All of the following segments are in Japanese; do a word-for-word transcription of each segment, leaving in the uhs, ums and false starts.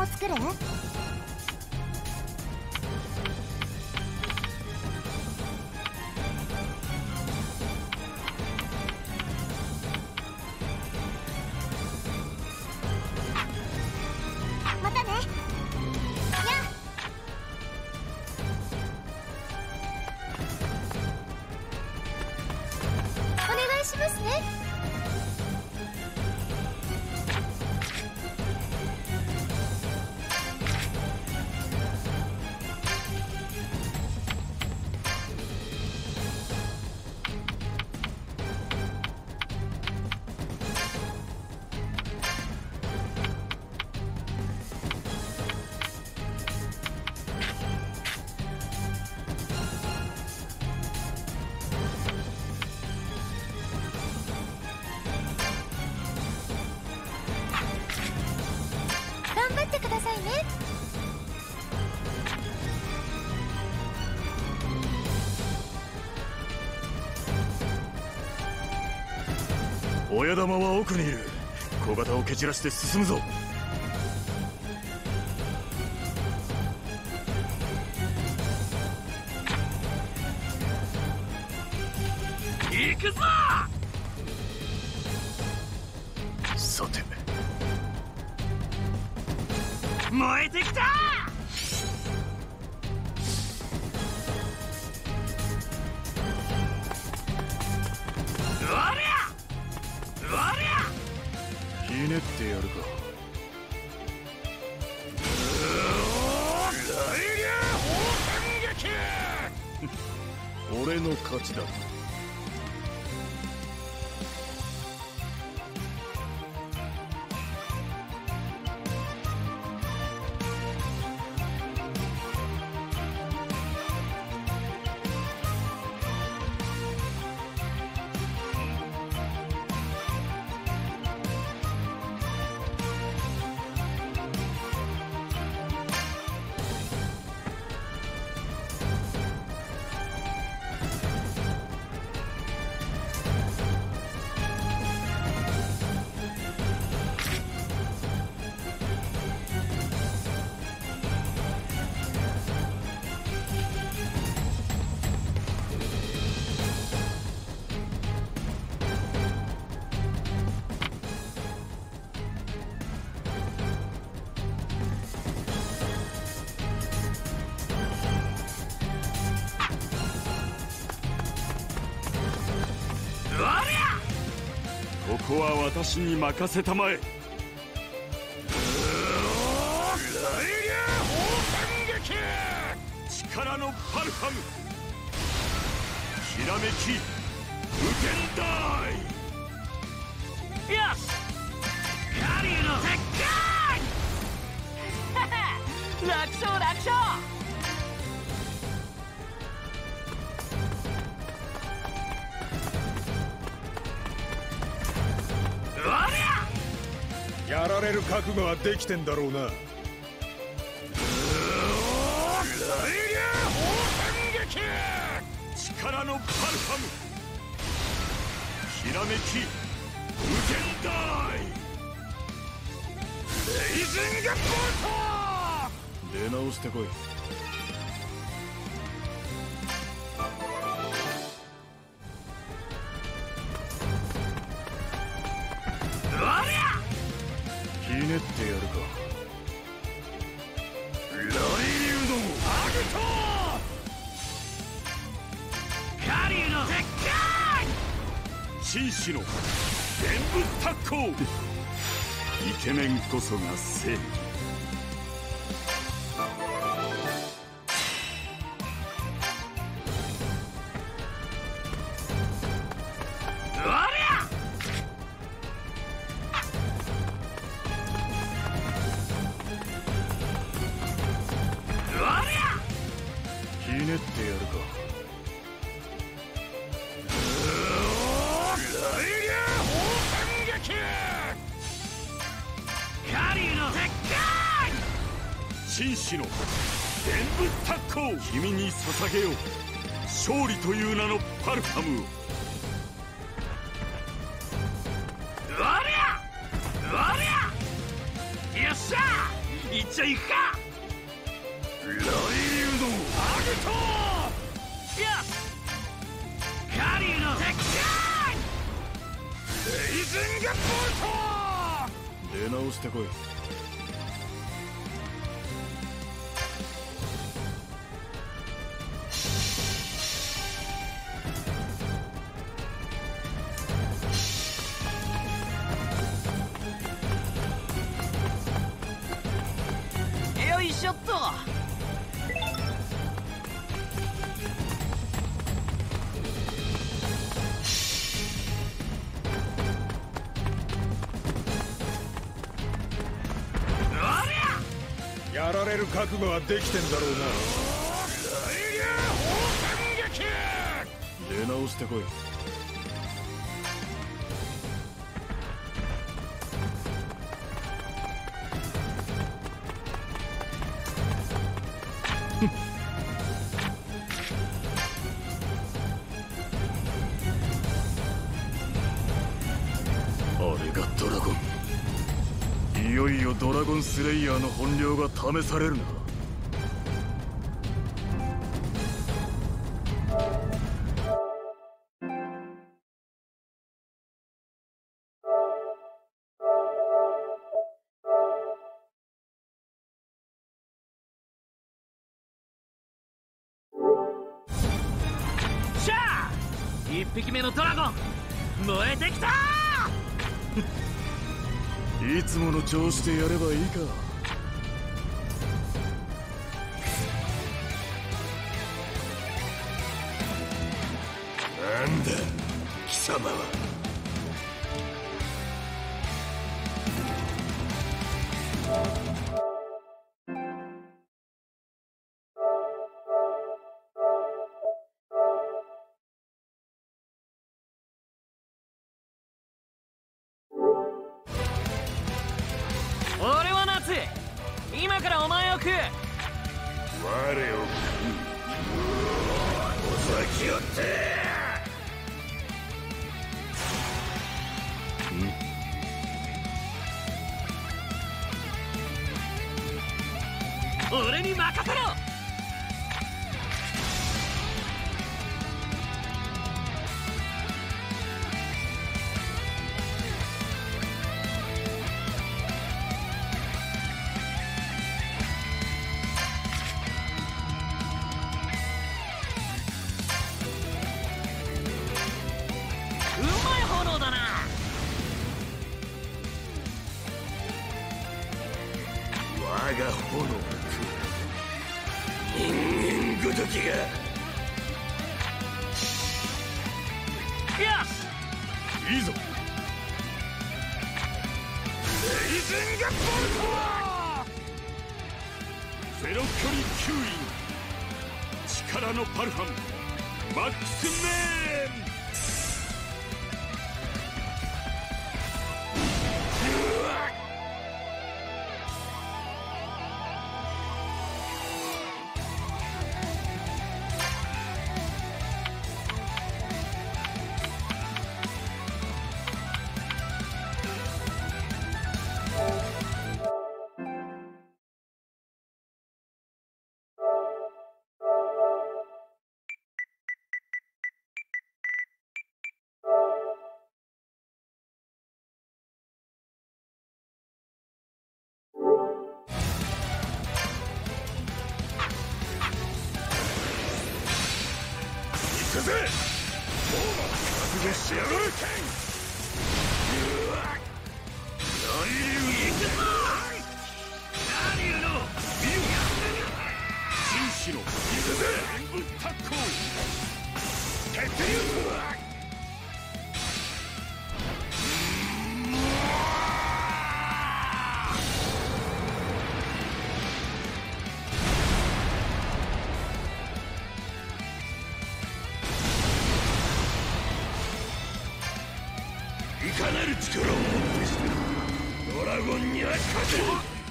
を作る？またね。やあ。お願いしますね。頑張ってくださいね。 親玉は奥にいる。小型を蹴散らして進むぞ。行くぞ。さて、燃えてきた。おりゃおりゃ、ひねってやるか。大竜砲撃俺の勝ちだ。ここは私に任せたまえ。力のパルファム、ひらめき無限大。よし、カリューの鉄拳楽勝楽勝。やられる覚悟はできてんだろうな。力のパルファム、ひらめき無限大。レイジングボルト、出直してこい。ひねってやるか。雷竜のアグト、カリューの鉄拳、紳士の全部タッコー。イケメンこそが正義。ひねってやるか。雷竜砲撃、カリューの鉄拳、紳士の全部タッコー。君に捧げよう、勝利という名のパルファムを。おりゃおりゃ、よっしゃ、 いっちゃいくか。雷雨のアグトー。よし、カリューのテッカーン。レイズンガボルト。出直してこい。 よいしょっと。 やられる覚悟はできてんだろうな。出直してこい。あれがドラゴン。いよいよドラゴンスレイヤーの本領が試されるな。 しゃあ、一匹目のドラゴン燃えてきたー。いつもの調子でやればいいか。なんだ貴様は。 俺は夏、今からお前を食う。 我を食う。お先よって。 俺に任せろ。うまい炎だな。 我が炎を食う。人間ごときが。 よし、 いいぞ。レイズンガボルト。ゼロ距離吸引。力のパルファンマックスメーン。行くぜ。覚悟しやがる。何流の何流の紳士の行くぜ。演武特攻決定。いかなる力をもってしてドラゴンには勝てる。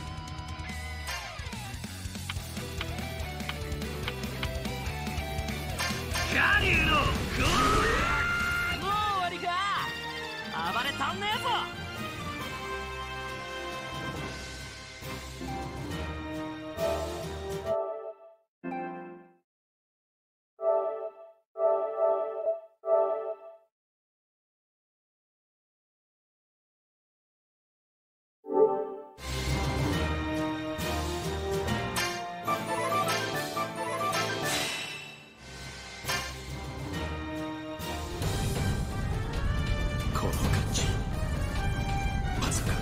カリューのゴール。もう終わりか。暴れたんねえぞ。 この感じ、まさか。いや、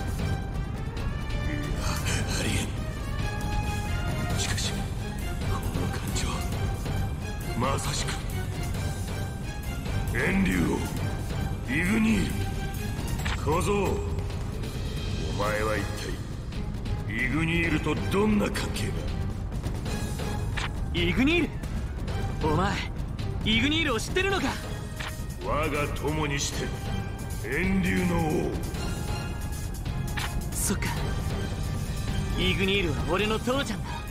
ありえん。しかしこの感じはまさしく炎竜王イグニール。小僧、お前は一体イグニールとどんな関係だ？ イグニール？お前イグニールを知ってるのか？ 我が友にして炎竜の王。 そっか、イグニールは俺の父ちゃんだ。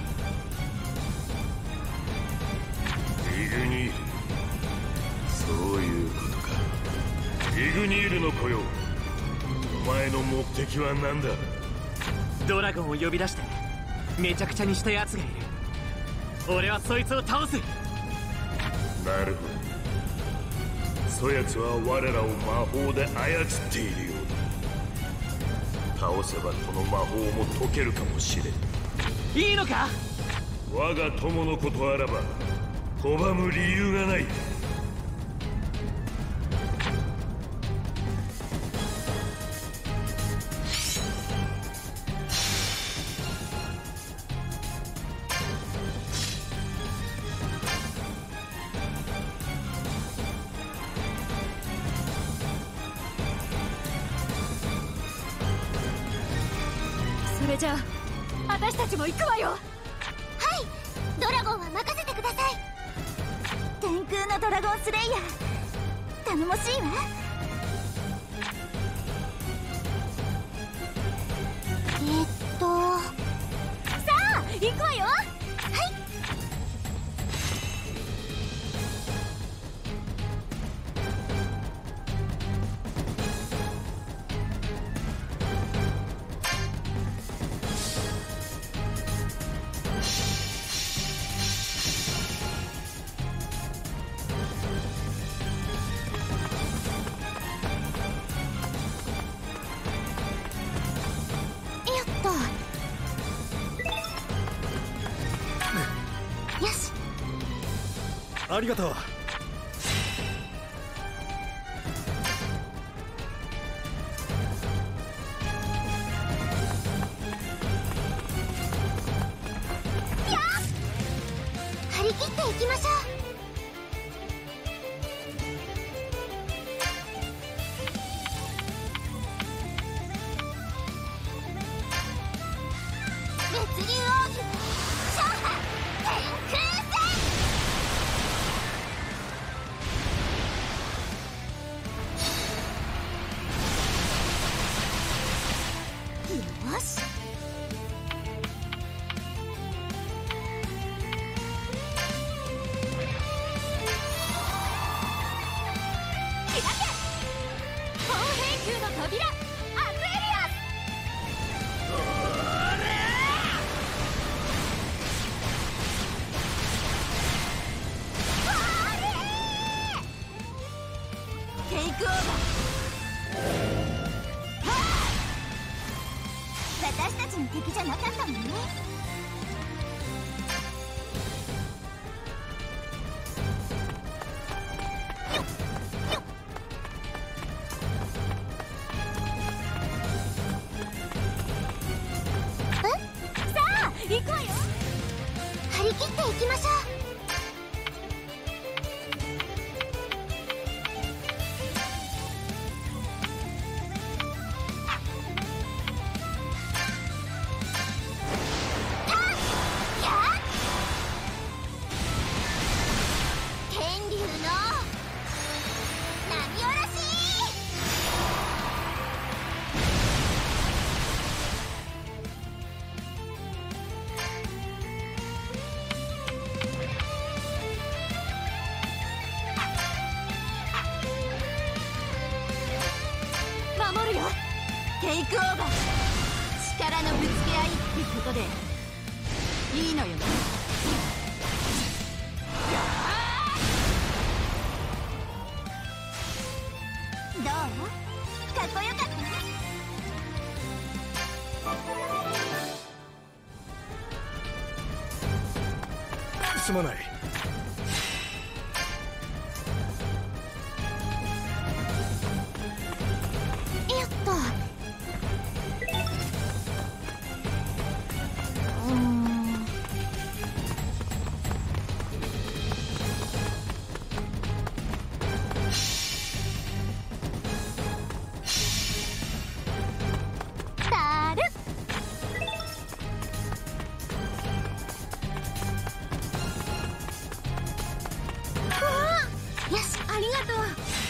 イグニール、そういうことか。イグニールの子よ、お前の目的は何だ？ ドラゴンを呼び出してめちゃくちゃにしたやつがいる。俺はそいつを倒す。 なるほど。そやつは我らを魔法で操っているようだ。倒せばこの魔法も解けるかもしれん。 いいのか？ 我が友のことあらば拒む理由がない。 それじゃあ私たちも行くわよ。はい、ドラゴンは任せてください。天空のドラゴンスレイヤー、頼もしいわ。えっとさあ行くわよ。はい。よし。 ありがとう。 張り切っていきましょう。物流奥義勝破天空戦。よし。開け紅兵宮の扉アクエリアス。テイクオーバー。私たちの敵じゃなかったもんね。よっよっ。え？さあ行くわよ。張り切っていきましょう。守るよ。テイクオーバー。力のぶつけ合いってことでいいのよね。どう？かっこよかったね。 すまない。 がとう。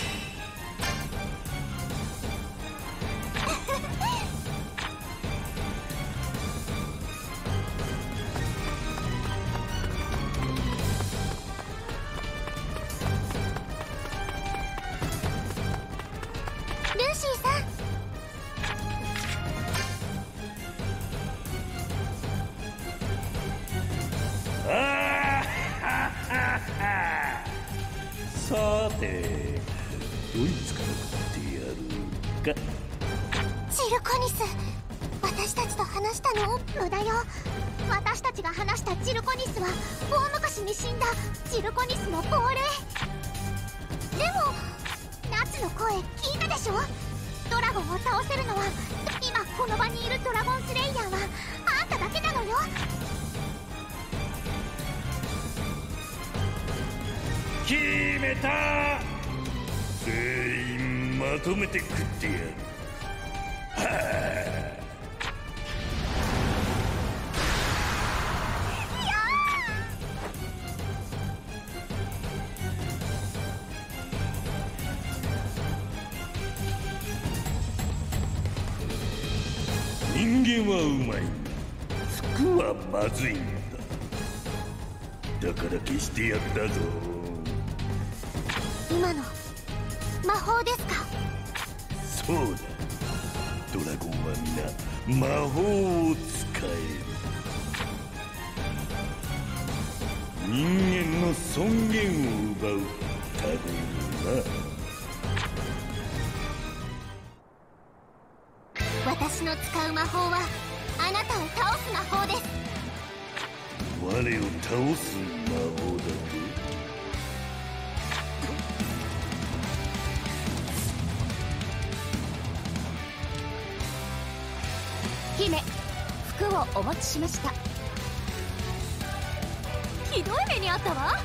ルーシーさん。 さて、どいつから食ってやるか。 ジルコニス、私たちと話したの無駄よ。私たちが話したジルコニスは大昔に死んだジルコニスの亡霊。でもナツの声聞いたでしょ。ドラゴンを倒せるのは今この場にいるドラゴンスレイヤーはあんただけなのよ。 決めた。全員まとめて食ってやる。はあ。人間はうまい、服はまずいんだ。だから消してやったぞ。 今の魔法ですか。 そうだ、ドラゴンは皆魔法を使える。人間の尊厳を奪う類な。 私の使う魔法はあなたを倒す魔法です。 我を倒す魔法だと。 姫、服をお持ちしました。ひどい目にあったわ。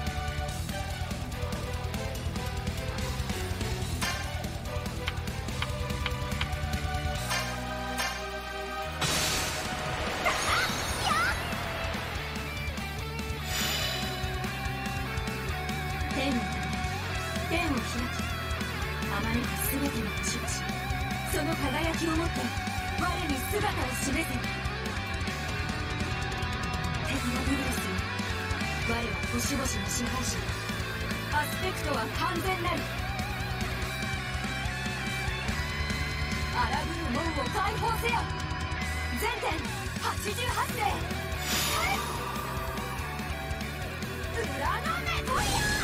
天の天を開き、あまねくすべての星々、その輝きをもって我に姿を示せ。テクノビグレスよ、我は星々の支配者。アスペクトは完全なる。荒ぶる門を解放せよ。全点はちじゅうはちで裏のメトリア。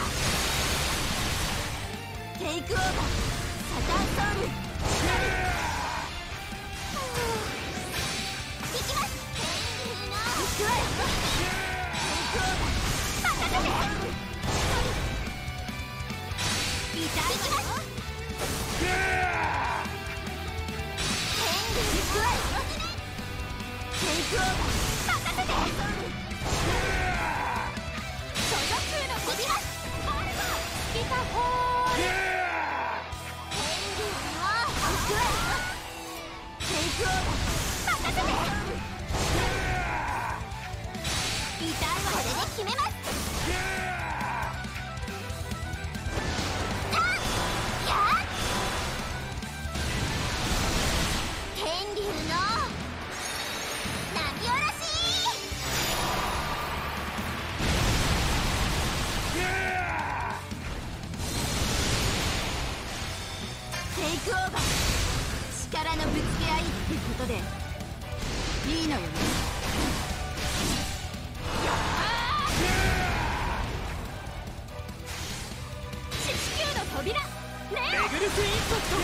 テイクオーバー、サタンソウル。行きます。行くわよ。テイクオーバー、任せて。痛い。行きます。行くわよ。テイクオーバー、任せて。所属の飛びます。ピカホール。テイクオーバー、任せて。痛いわ。これで決めます。タンやっ天竜の波下ろし。テイクオーバー、力のぶつけ合いってことでいいのよね。四死球の扉、ネオレグルスインパクト。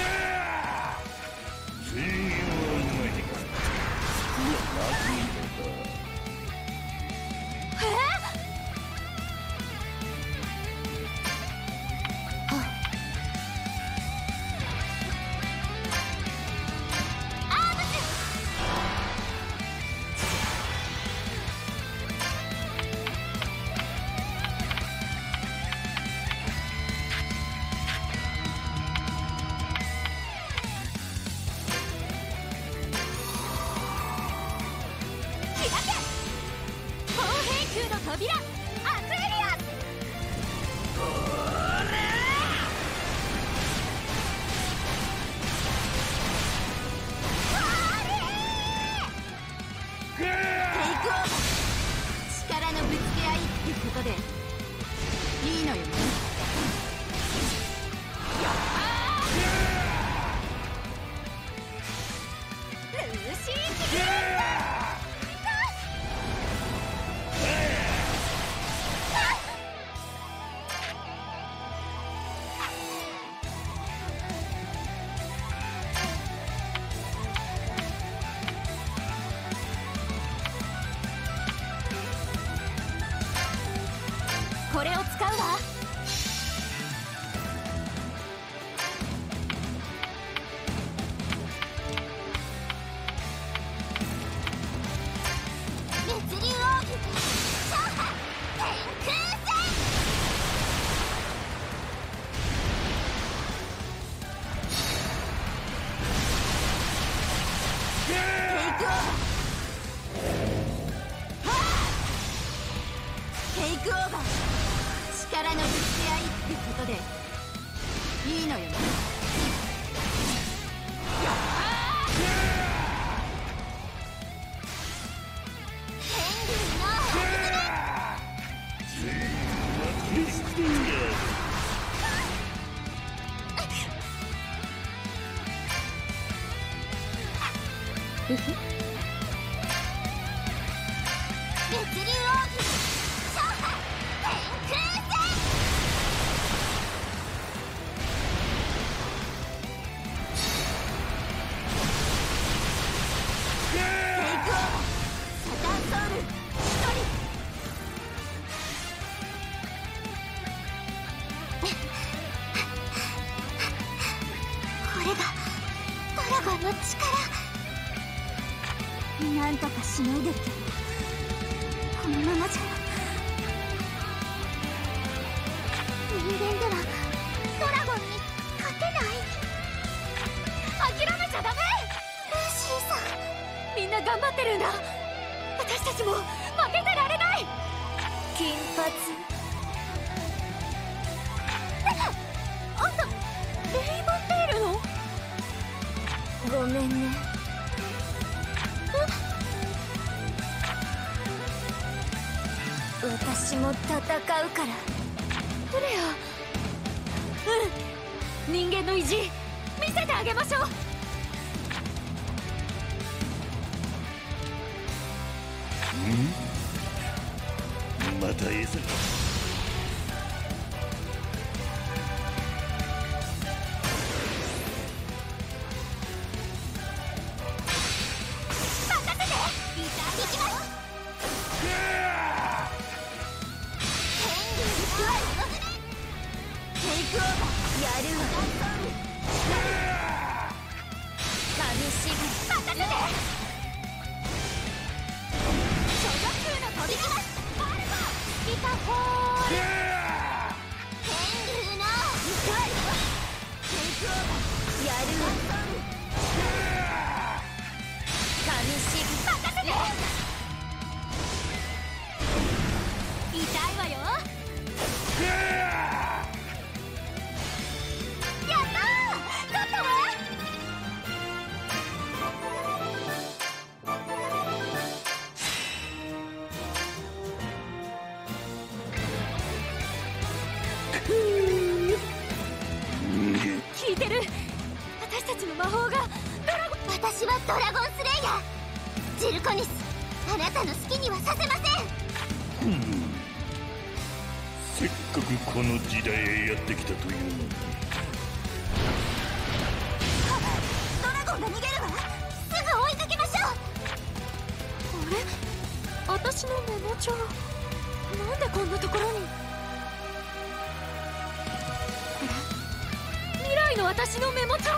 全員はうまい。服はまずいのだ。 えー扉、アクエリアス。 ふふ。血流奥義超波天空戦。テイクオーバーサタンソウル一人。これがドラゴンの力。なんとかしのいでるけど、このままじゃ人間ではドラゴンに勝てない。諦めちゃダメ。ルーシーさん、みんな頑張ってるんだ。私たちも負けてられない。金髪。あんたレイボンテールの。ごめんね。私も戦うから。フレア。うん、人間の意地見せてあげましょう。 ん？また餌が。 聞いてる。私たちの魔法がドラゴン。私はドラゴンスレイヤージルコニス。あなたの好きにはさせません。 うん、せっかくこの時代へやってきたというのに。 ドラゴンが逃げるわ。すぐ追いかけましょう。あれ、私のメモ帳なんでこんなところに。未来の私のメモ帳。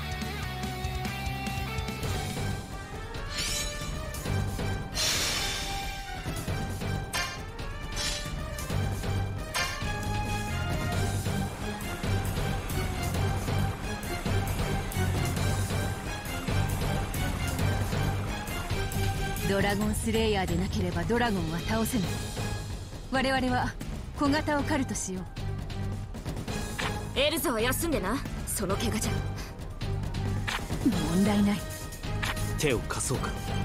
ドラゴンスレイヤーでなければドラゴンは倒せない。我々は小型を狩るとしよう。 エルザは休んでな。その怪我じゃ問題ない。 手を貸そうか。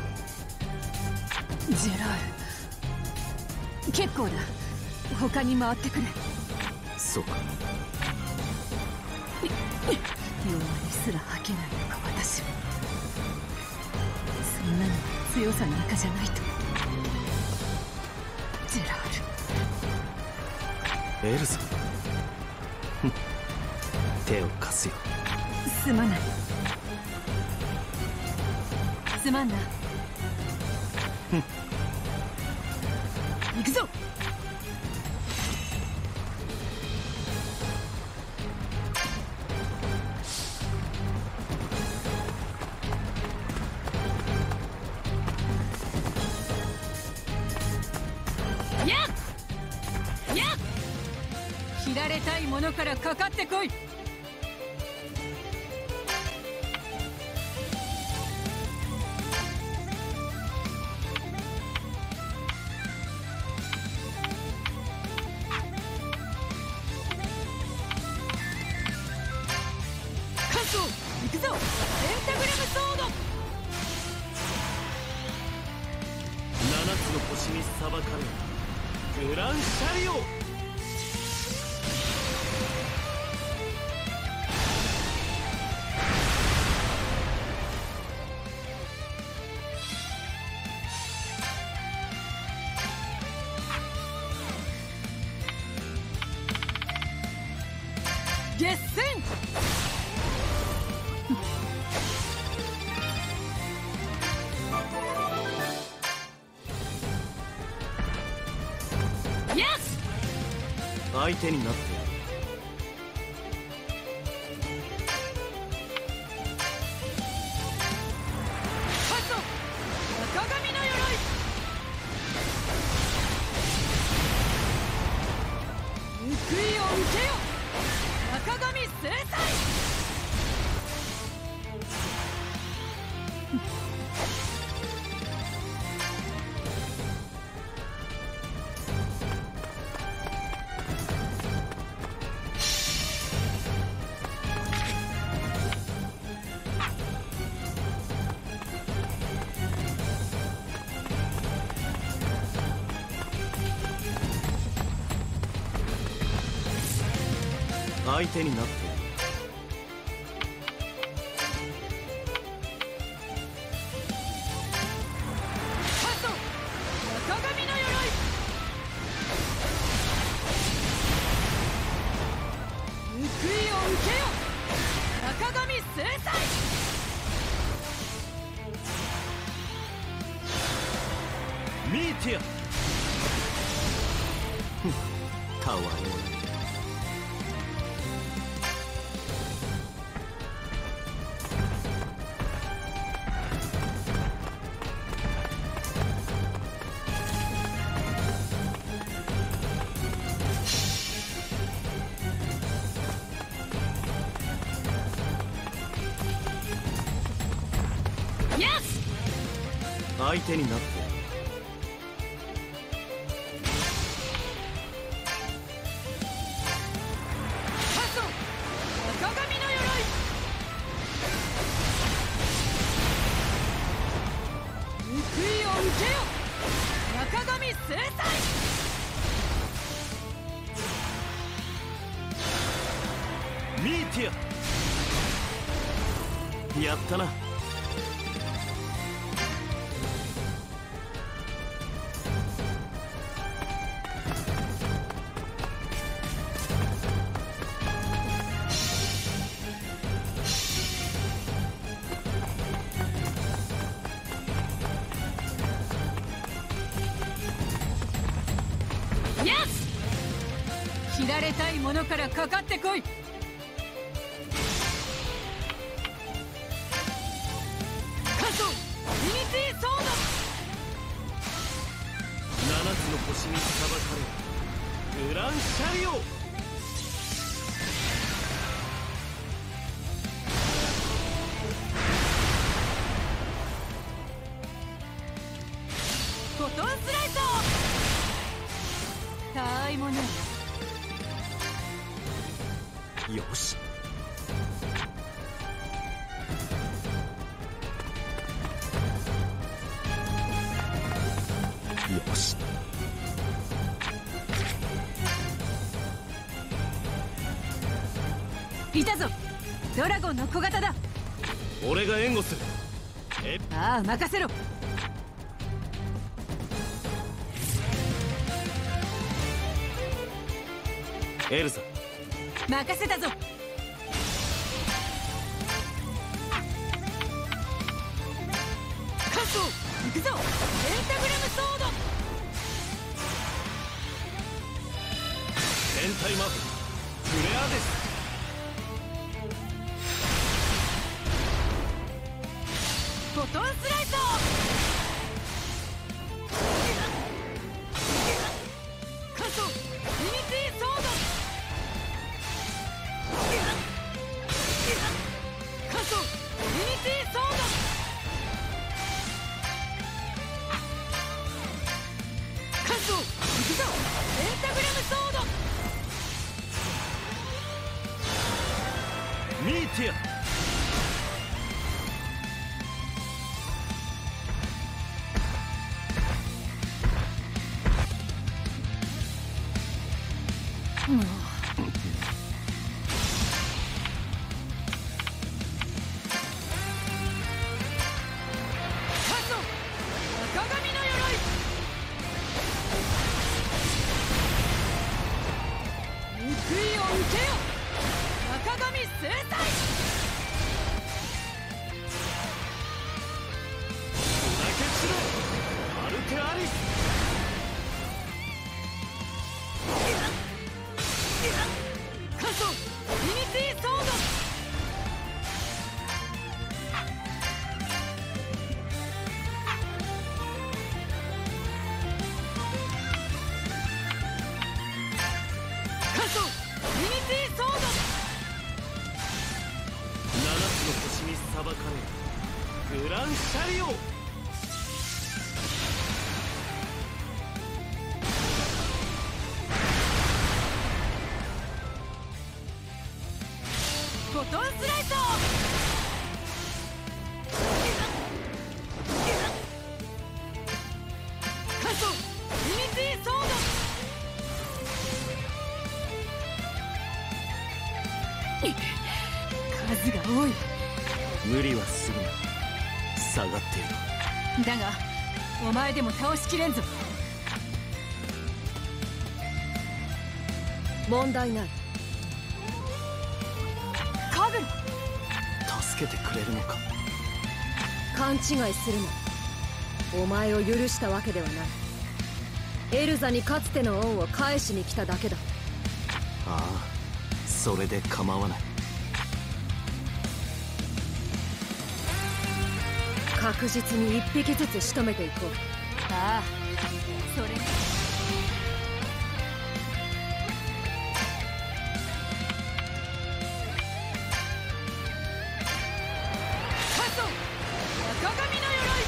ジェラール、結構だ。他に回ってくれ。 そうか。 弱にすら吐けないのか私は。そんなの強さなんかじゃないと。ジェラール。 エルザ手を貸すよ。 すまない。すまんな。行くぞ。やっやっ切られたいものからかかってこい。行くぞ。ペンタグラムソード。 七つの星に裁かれるグランシャリオ。 決戦。 イエス。 相手になってやる。相手になってやる。見てや。かわいい。相手になってやる。見てや。やったな。 切られたいものからかかってこい。カソミニティソード。 七つの星に裁かれるグランシャリオ。 フォトンスライト。たわいもない。 よし。よし。 いたぞ、ドラゴンの小型だ。 俺が援護する。えああ、任せろ。 エルサ、 任せたぞ。カソ行くぞ。ペンタグラムソード。 天体魔法フレアです。 フォトンスライト。カソミニティソード。カソミニティソード。カソ行くぞ。ペンタグラムソード。 見てや。 もうソユニティソード。カソユニティソード。 七つの星に裁かれるグランシャリオ。 フォトンスライト。カソユニティソード。数が多い。 無理はするな。下がっている。 だがお前でも倒しきれんぞ。問題ない。カグラ、 助けてくれるのか。 勘違いするな。お前を許したわけではない。エルザにかつての恩を返しに来ただけだ。 ああ、それで構わない。 確実に一匹ずつ仕留めていこう。ああ、それカソ赤髪の鎧。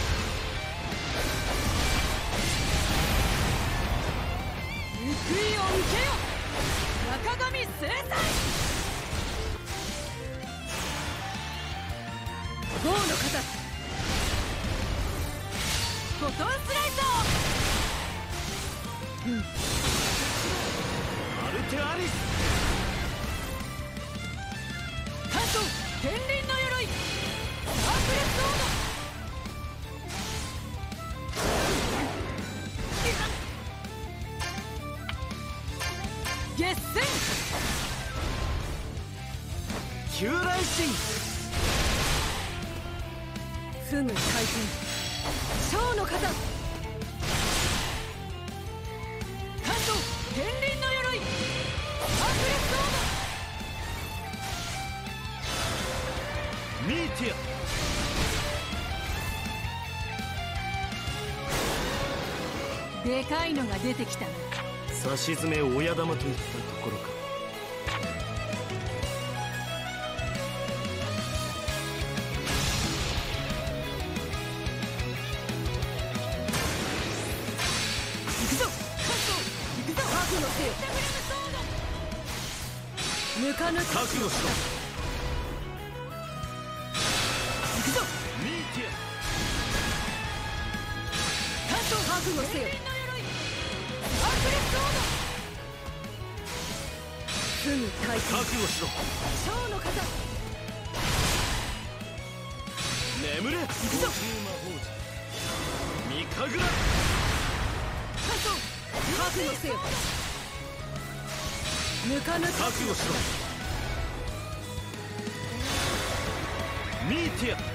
報いを受けよ赤髪制裁。 ゴーの肩。 フォトンスライト。 アルテアリス。 カソ天輪の鎧。サークレスソード。決戦。 旧来神。 すぐ回転。蝶の肩。 カソ天輪の鎧。サークレスソード。 ミーティア。 でかいのが出てきたな。 さしずめ親玉といったところか。 行くぞカソ行くぞ。 覚悟せよ。抜かぬ。 覚悟しろ。 行くぞミーティカソ覚悟せよ。 サークレスソード。 すぐ回ア。 転。 覚悟しろ。 蝶の肩。 眠れ。 くぞ魔法陣ミカグラ。 カソ覚悟せよ。抜かぬ。 覚悟しろ。ミーティア。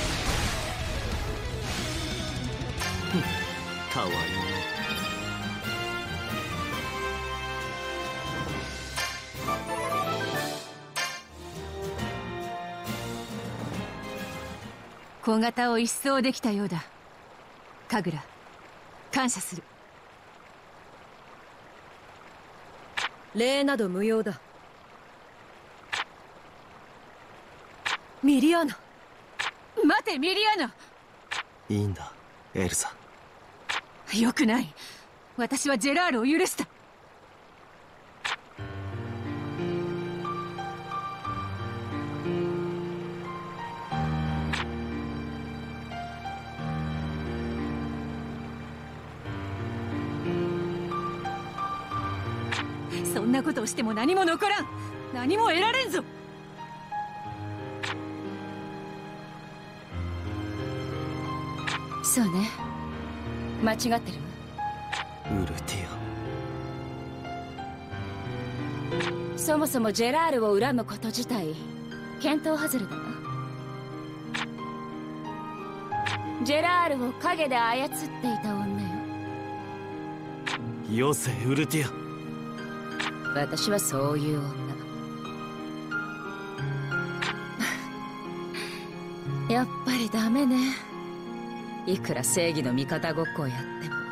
ふん、かわいいね。 小型を一掃できたようだ。カグラ、感謝する。礼など無用だ。ミリアナ。待て、ミリアナ。 いいんだエルザ。 よくない。私はジェラールを許した。そんなことをしても何も残らん。何も得られんぞ。そうね、間違ってるわ。 ウルティそもそもジェラールを恨むこと自体見当外れだわ。ジェラールを影で操っていた女よ。 ア。よせウルティア。 私はそういう女。 やっぱりダメね。いくら正義の味方ごっこをやっても。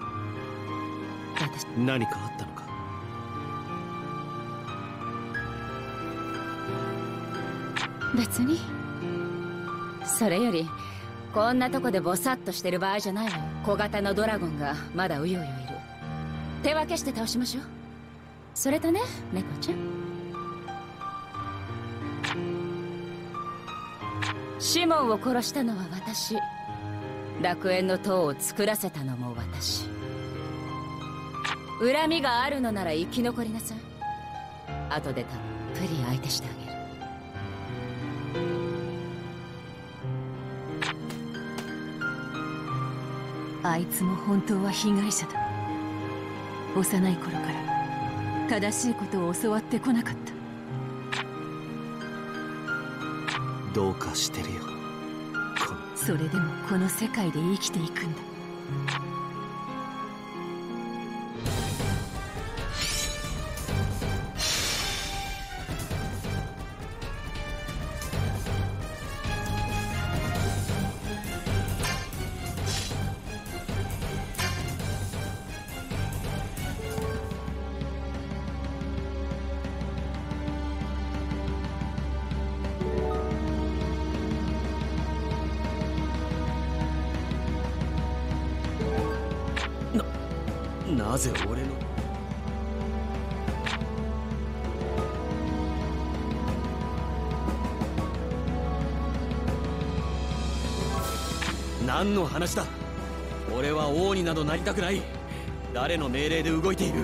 私何かあったのか？ 別に。それよりこんなとこでボサッとしてる場合じゃないわ。小型のドラゴンがまだうようよいる。手分けして倒しましょう。それとね、猫ちゃん、シモンを殺したのは私。楽園の塔を作らせたのも私。恨みがあるのなら生き残りなさい。後でたっぷり相手してあげる。あいつも本当は被害者だ。幼い頃から正しいことを教わってこなかった。 どうかしてるよ。 それでもこの世界で生きていくんだ。 なぜ俺の何の話だ。俺は王になどなりたくない。誰の命令で動いている？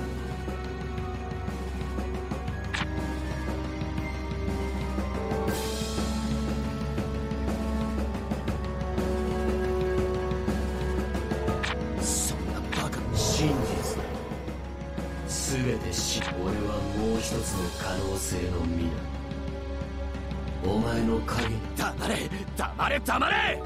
真実すべて死。俺はもう一つの可能性の未来。お前の影。 黙れ黙れ黙れ。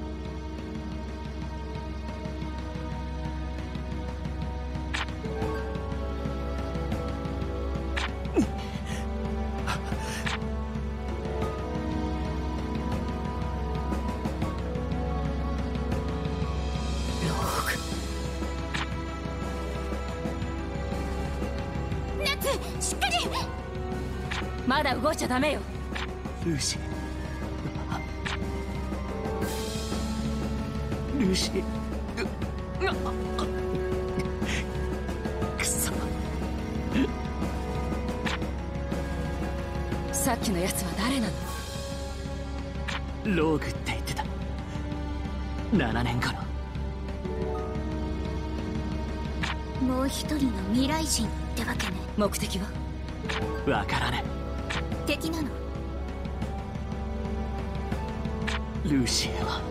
まだ動いちゃダメよ。 ルーシールーシーくそ。 さっきのやつは誰なの？ ローグって言ってた。ななねんごの。 もう一人の未来人ってわけね。 目的は？ わからない。 敵なの？ ルーシーは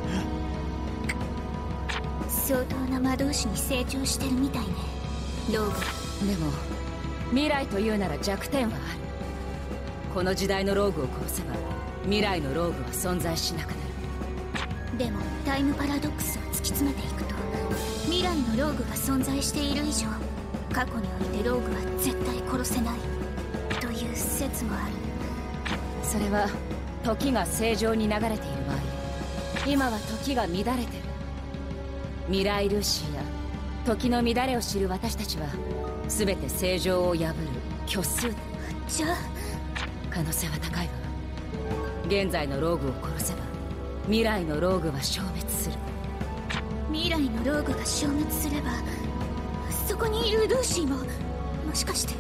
相当な魔導士に成長してるみたいね、ローグ。 でも未来というなら弱点はある。この時代のローグを殺せば未来のローグは存在しなくなる。 でもタイムパラドックスを突き詰めていくと、未来のローグが存在している以上、過去においてローグは絶対殺せないという説もある。 それは時が正常に流れている場合。今は時が乱れてる。未来ルーシーや時の乱れを知る私たちは全て正常を破る虚数だ。 じゃあ可能性は高いわ。現在のローグを殺せば未来のローグは消滅する。 未来のローグが消滅すれば、そこにいるルーシーももしかして。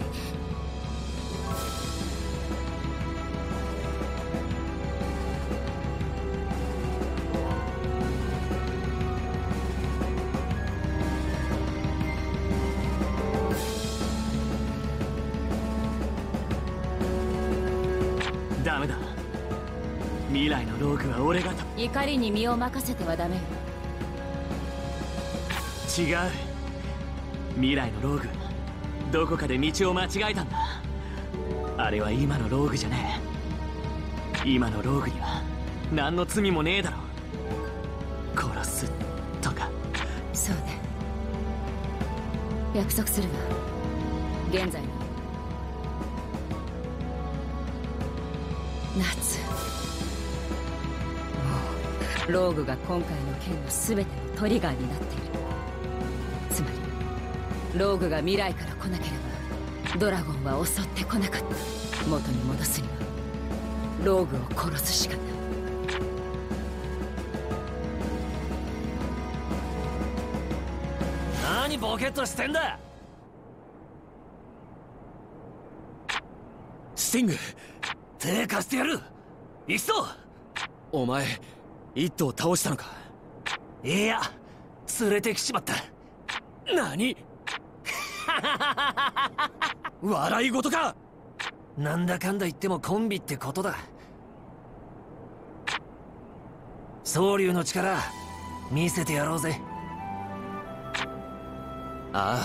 ダメだ。未来のローグは俺がと。 怒りに身を任せてはダメよ。 違う。未来のローグどこかで道を間違えたんだ。あれは今のローグじゃねえ。今のローグには何の罪もねえだろ。殺すとか。 そうね、約束するわ。現在の夏、もローグが今回の件の全てのトリガーになっている。つまりローグが未来から来なければドラゴンは襲ってこなかった。元に戻すにはローグを殺すしかない。 何ボケっとしてんだ。スティング、手貸してやる。行くぞ。お前一頭倒したのか。いや、連れてきちまった。何笑い事か。なんだかんだ言ってもコンビってことだ。蒼龍の力見せてやろうぜ。あ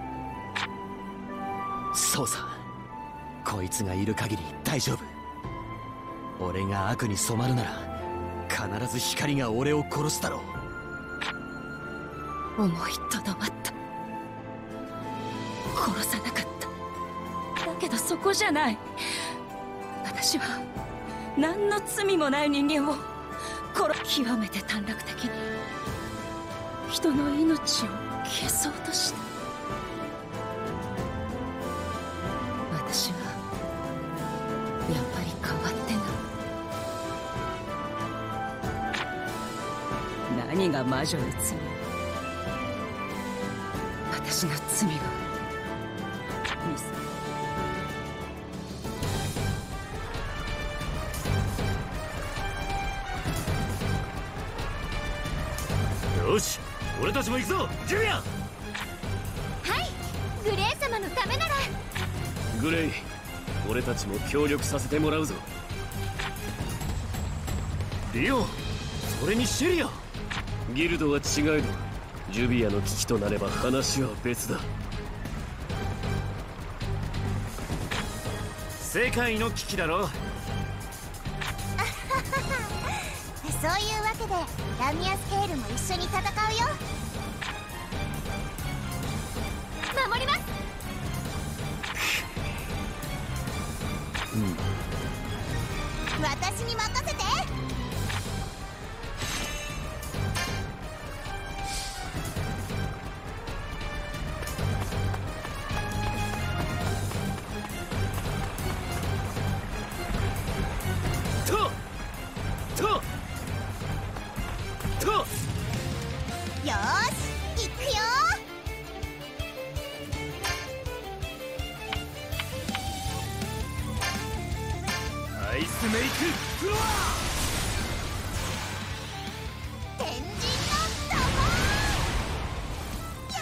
あ、そうさ。こいつがいる限り大丈夫。俺が悪に染まるなら必ず光が俺を殺すだろう。思いとどまった。殺さなかった。だけどそこじゃない。私は何の罪もない人間を殺、極めて短絡的に人の命を消そうとした。私はやっぱり変わってない。何が魔女の罪？私の罪がミス。 よし、俺たちも行くぞ、ジュリアン。 はい、グレイ様のためなら。 グレイ、俺たちも協力させてもらうぞ。 リオン、それにシェリア。 ギルドは違えどジュビアの危機となれば話は別だ。 世界の危機だろ。 そういうわけでラミアスケールも一緒に戦うよ。守ります。 うん、 私に任せて。 ととと。 よーし、行くよ。 アイスメイクフロア。 天神の玉。や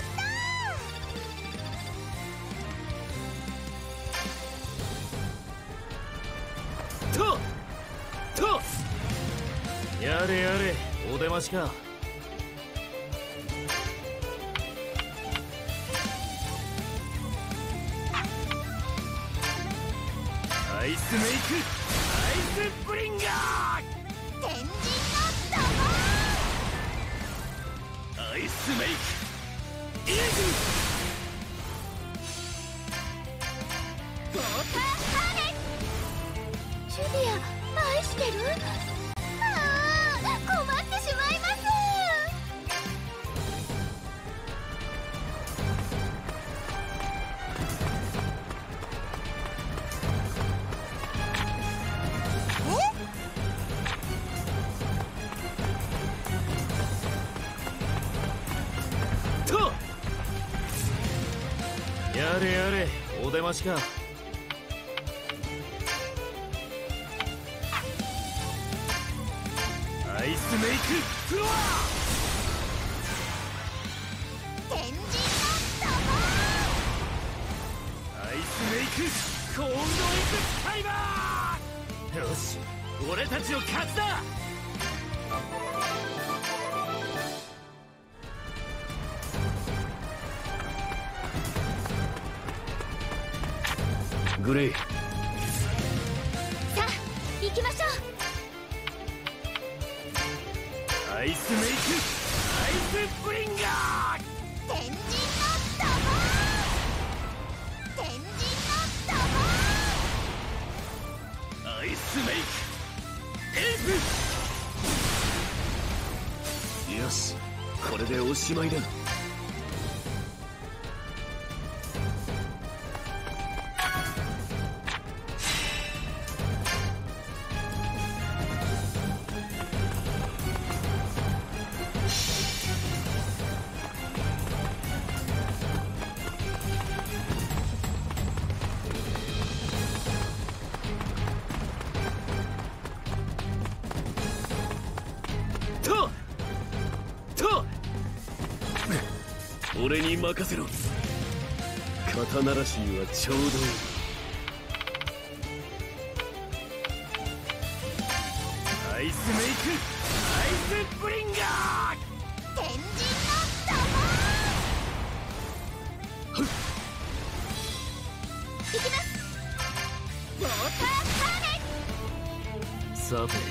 ったー。とと。やれやれ、お出ましか。アイスメイク、アイスブリンガー。 天神の玉。 アイスメイク、イーグル。 ウォーターハーネス。ジュリア、愛してる？ああ、困ってしまいます。 やれやれ、お出ましか。アイスメイクフロア。 天神の玉。 アイスメイクコールドエクスカイバー。よし、俺たちの勝ちだ。 グレイ、 さあ行きましょう。 アイスメイク、アイスブリンガー。 天神の玉。天神の玉。 アイスメイクエース。 よし、これでおしまいだ。俺に任せろ。肩慣らしにはちょうどいい。アイスメイク、アイスブリンガー、 天神の玉。いきます。ウォーターカーネン。 さて、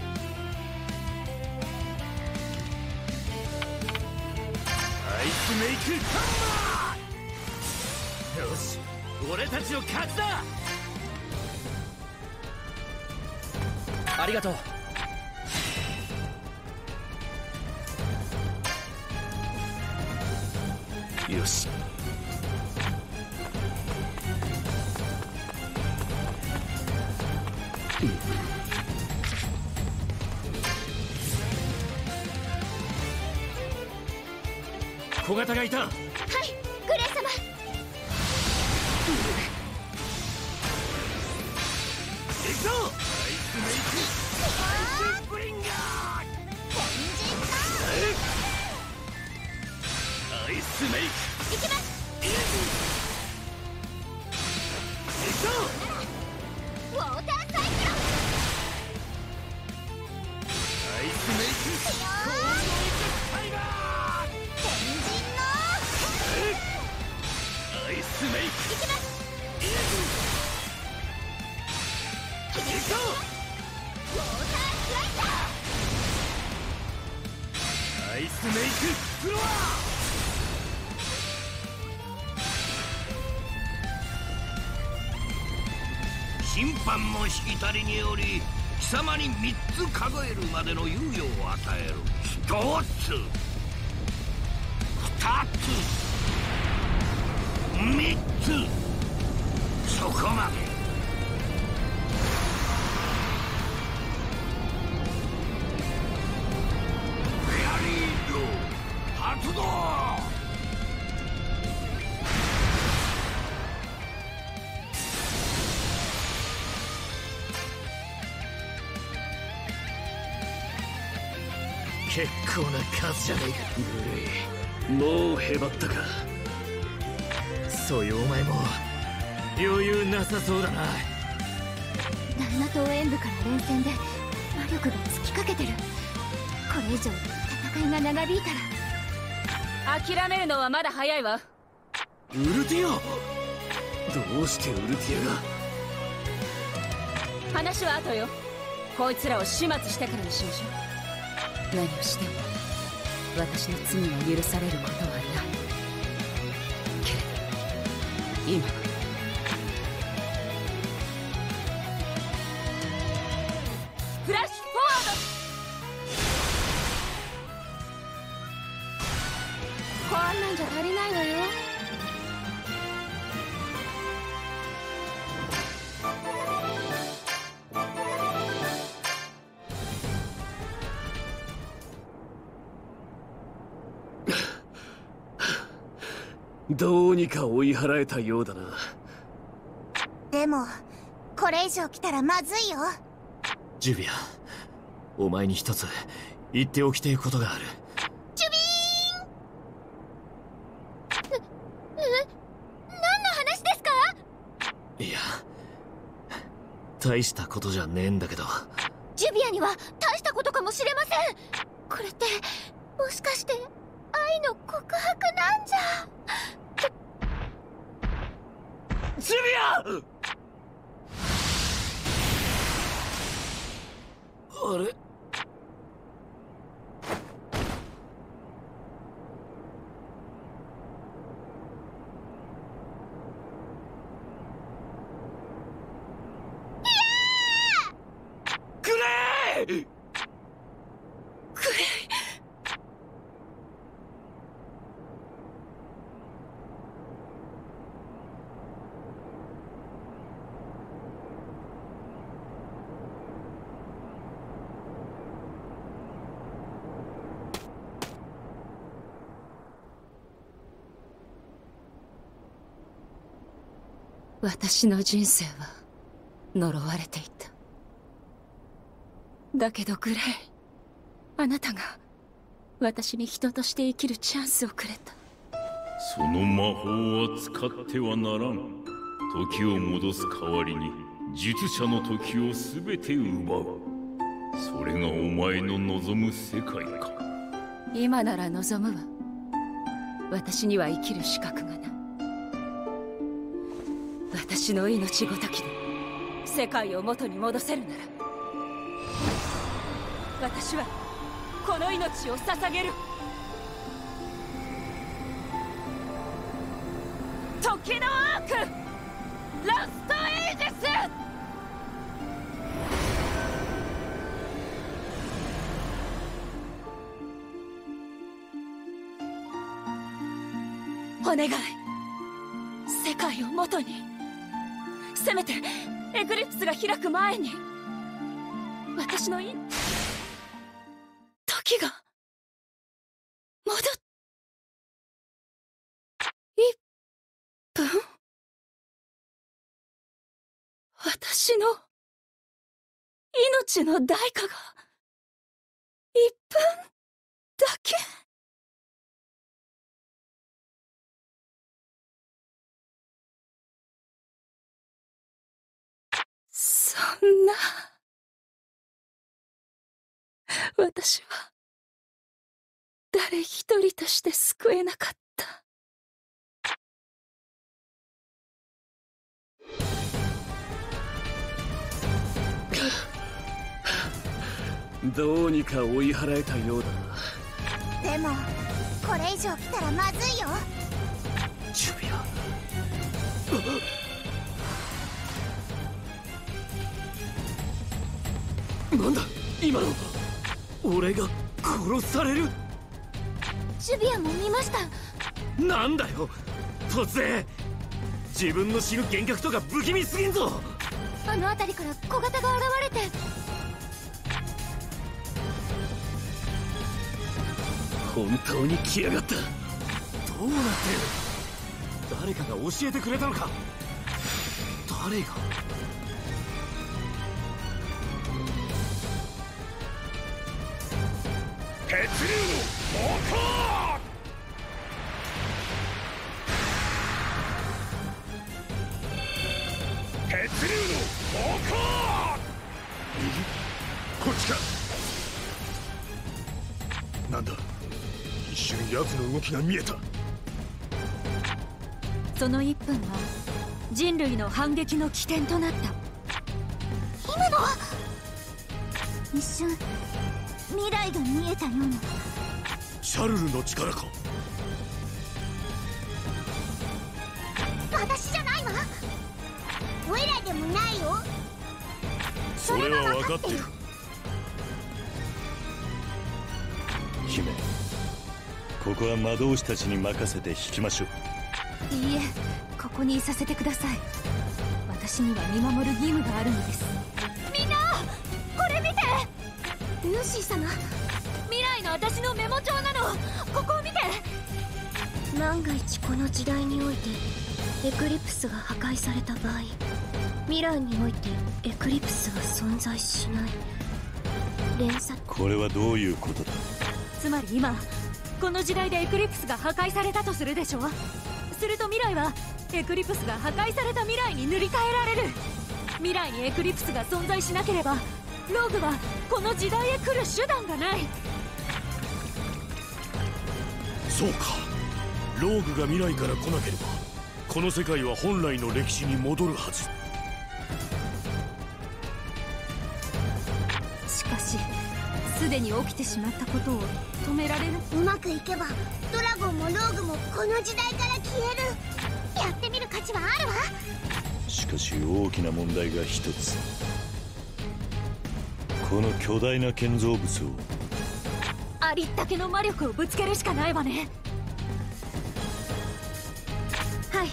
アイスメイクハンマー。よし、俺たちの勝ちだ。ありがとう。よし、小型がいた。はい、 グレイ様。 行くぞ。アイスメイク、アイスブリンガー、 天神のアイスメイク。 いきます。 行くぞ。 ウォーターサイクロン。 アイスメイク、コールドイズタイガー、 天神のアイスメイク。 いきます。 行くぞ。 ウォータースライダー。 アイスメイクフロア。 審判のしきたりにより貴様にみっつ数えるまでの猶予を与える。ひとつ、ふたつ、みっつ、そこまで。フェアリード発動。 結構な数じゃねえか。グレイ、もうへばったか。そういうお前も余裕なさそうだな。 旦那と演武から連戦で魔力が尽きかけてる。これ以上戦いが長引いたら。 諦めるのはまだ早いわ。 ウルティア、どうしてウルティアが。 話は後よ。こいつらを始末してからにしましょう。何をしても私の罪が許されることはないけれど、今はフラッシュフォワード。こんなんじゃ足りないわよ。 どうにか追い払えたようだな。 でもこれ以上来たらまずいよ。 ジュビア、お前に一つ言っておきてえことがある。 ジュビーン。う、う、何の話ですか？ いや、大したことじゃねえんだけど。 ジュビアには大したことかもしれません。これってもしかして愛の告白なんじゃ。 ジュビア！あれ？ グレイ！ 私の人生は呪われていた。だけどグレイ、あなたが私に人として生きるチャンスをくれた。 その魔法は使ってはならん。時を戻す代わりに術者の時を全て奪う。それがお前の望む世界か。 今なら望むわ。私には生きる資格がない。私の命ごときで世界を元に戻せるなら、私はこの命を捧げる。時のアークラストエイジス。お願い、世界を元に。せめてエクリプスが開く前に私のい時が戻っいっぷん。私の命の代価がいっぷんだけ。そんな、私は誰一人として救えなかった。 どうにか追い払えたようだな。 でもこれ以上来たらまずいよ。 ジュビア、なんだ今の。俺が殺される。 ジュビアも見ました。 なんだよ突然。自分の知る幻覚とか不気味すぎんぞ。 あの辺りから小型が現れて。 本当に来やがった。どうなってる。誰かが教えてくれたのか。誰が。 血流の猛攻。血流の猛攻。右、こっちか。なんだ、一瞬奴の動きが見えた。 そのいっぷんは人類の反撃の起点となった。 今のは一瞬未来が見えたような。 シャルルの力か。 私じゃないわ。オイラでもないよ。 それは分かっている。 姫、ここは魔導士たちに任せて引きましょう。 いいえ、ここにいさせてください。私には見守る義務があるのです。 みんなこれ見て。ルーシー様、 未来の私のメモ帳なの。ここを見て。 万が一この時代においてエクリプスが破壊された場合、未来においてエクリプスは存在しない。連鎖。 これはどういうことだ。 つまり今この時代でエクリプスが破壊されたとするでしょう。すると未来はエクリプスが破壊された未来に塗り替えられる。未来にエクリプスが存在しなければローグはこの時代へ来る手段がない。 そうか、ローグが未来から来なければこの世界は本来の歴史に戻るはず。 しかしすでに起きてしまったことを止められる。 うまくいけばドラゴンもローグもこの時代から消える。やってみる価値はあるわ。 しかし大きな問題が一つ。この巨大な建造物をありったけの魔力をぶつけるしかないわね。はい。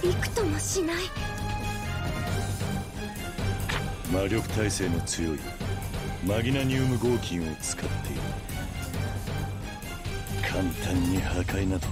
びくともしない。 魔力耐性の強いマギナニウム合金を使っている。簡単に破壊など。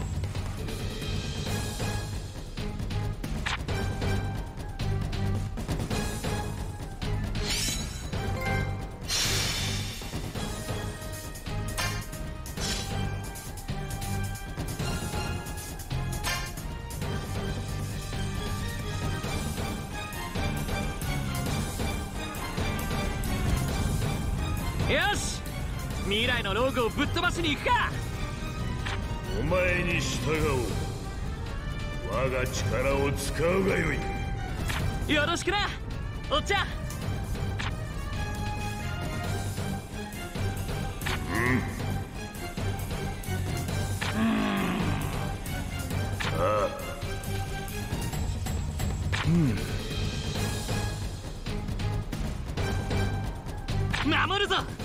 よし、未来のローグをぶっ飛ばしに行くか。 お前に従おう。我が力を使うがよい。 よろしくな、おっちゃん。 うんああ守るぞ。